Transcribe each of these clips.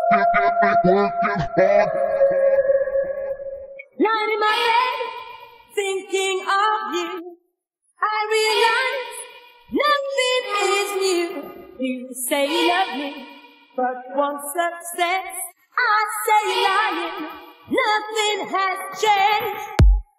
Lying in my bed, thinking of you, I realize nothing is new. You say you love me, but one success, I say you're lying, nothing has changed.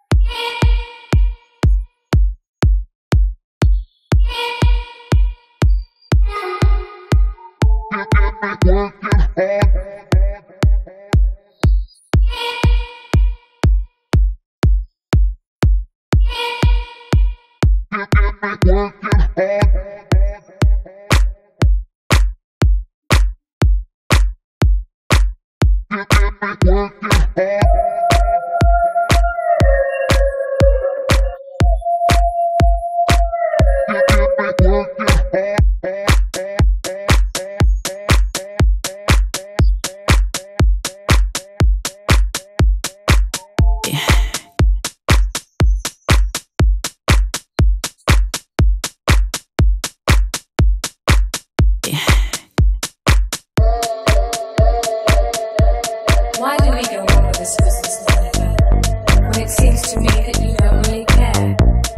Why do we go on with this business, Monica, when it seems to me that you don't really care?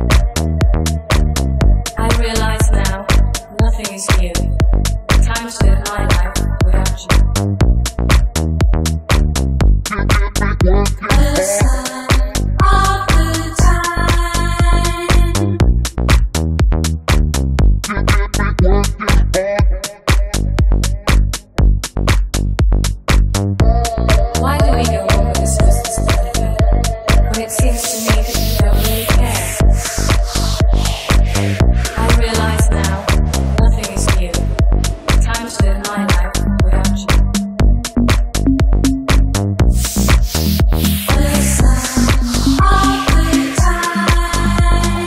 I realize now, nothing is new. Time to live my life without you. Other side of the time. Why do we go on with this business, Monica, when it seems to me that you don't really care? I realize now, nothing is new. Time to live my life without you. Other side of the time.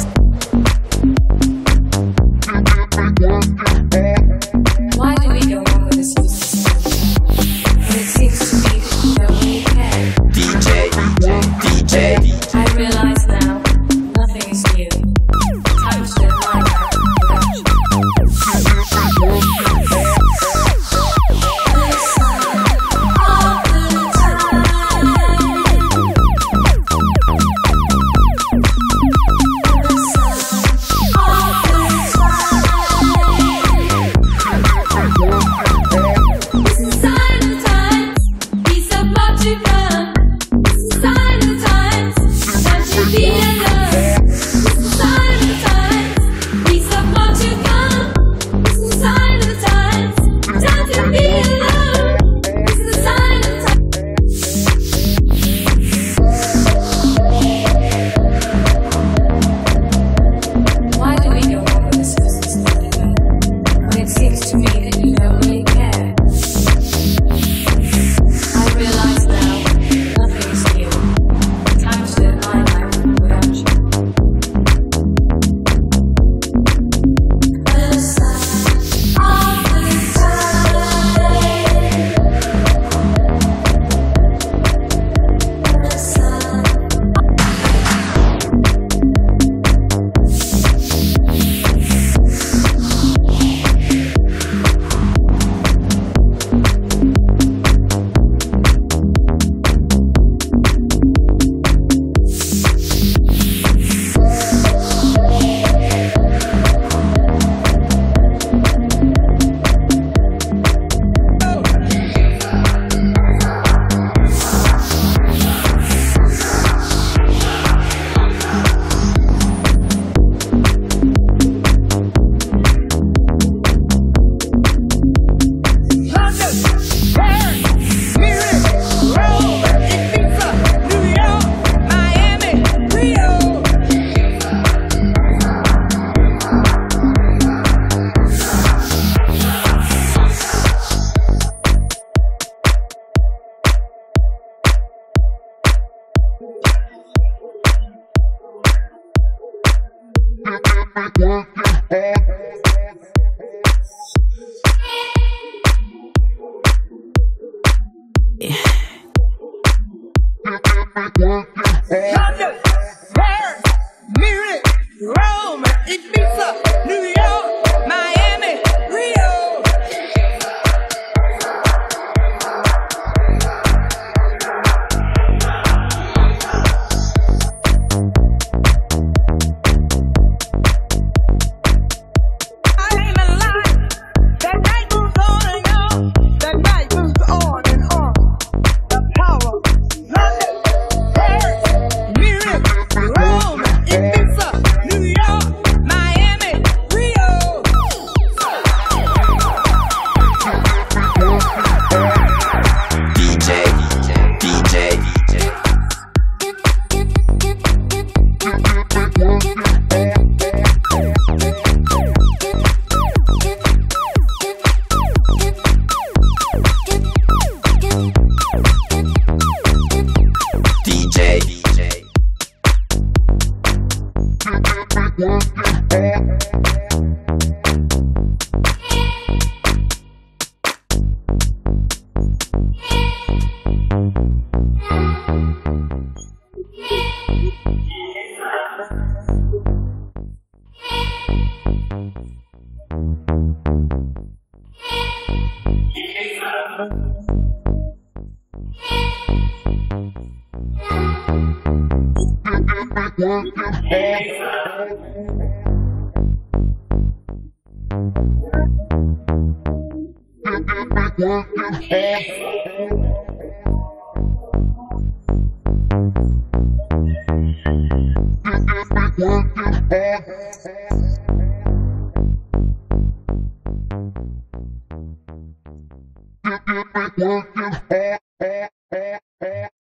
Why do we go on with this business, Monica, when it seems to me that you don't really care? DJ. I realize now, nothing is new. Time to live my life without you. Other side of the This is a sign of the times, piece of what you've done. This is a sign of the times, time to be alone. This is a sign of the times, piece of what you've done. This is a sign of the times, time to be alone. This is a sign of the times. Why do we go on with this business, Monica, when it seems to me that you don't really care? I realize now, nothing is new. Time to live my life without you. Other side of the time. Other side. London, Paris, Munich, Rome, Ibiza, New York, Miami, Rio. Working hard.